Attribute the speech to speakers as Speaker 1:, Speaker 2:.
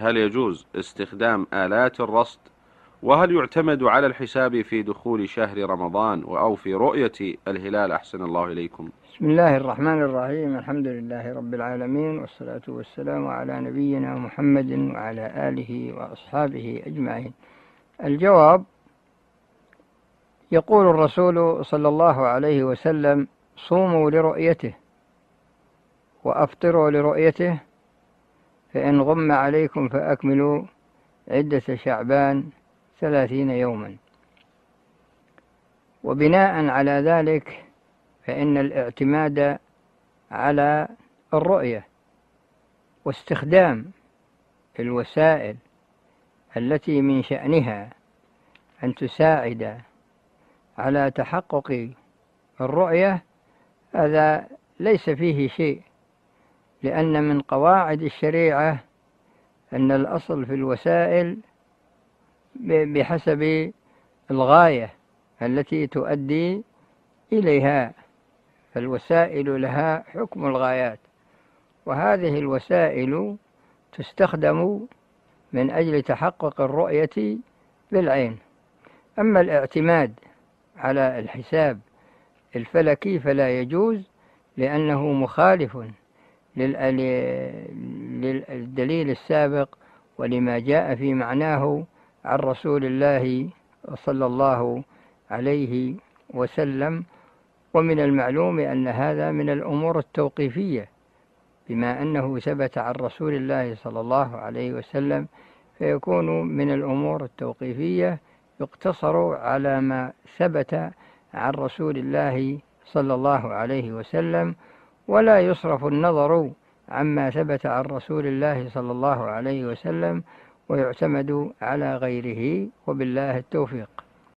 Speaker 1: هل يجوز استخدام آلات الرصد؟ وهل يعتمد على الحساب في دخول شهر رمضان أو في رؤية الهلال؟ أحسن الله إليكم.
Speaker 2: بسم الله الرحمن الرحيم. الحمد لله رب العالمين، والصلاة والسلام على نبينا محمد وعلى آله وأصحابه أجمعين. الجواب: يقول الرسول صلى الله عليه وسلم: صوموا لرؤيته وأفطروا لرؤيته، فإن غم عليكم فأكملوا عدة شعبان 30 يوما. وبناء على ذلك فإن الاعتماد على الرؤية واستخدام الوسائل التي من شأنها أن تساعد على تحقق الرؤية هذا ليس فيه شيء، لأن من قواعد الشريعة أن الأصل في الوسائل بحسب الغاية التي تؤدي إليها، فالوسائل لها حكم الغايات، وهذه الوسائل تستخدم من أجل تحقق الرؤية بالعين. أما الاعتماد على الحساب الفلكي فلا يجوز، لأنه مخالف للدليل السابق ولما جاء في معناه عن رسول الله صلى الله عليه وسلم. ومن المعلوم أن هذا من الأمور التوقيفية، بما أنه ثبت عن رسول الله صلى الله عليه وسلم، فيكون من الأمور التوقيفية يقتصر على ما ثبت عن رسول الله صلى الله عليه وسلم، ولا يصرف النظر عما ثبت عن رسول الله صلى الله عليه وسلم ويعتمد على غيره، وبالله التوفيق.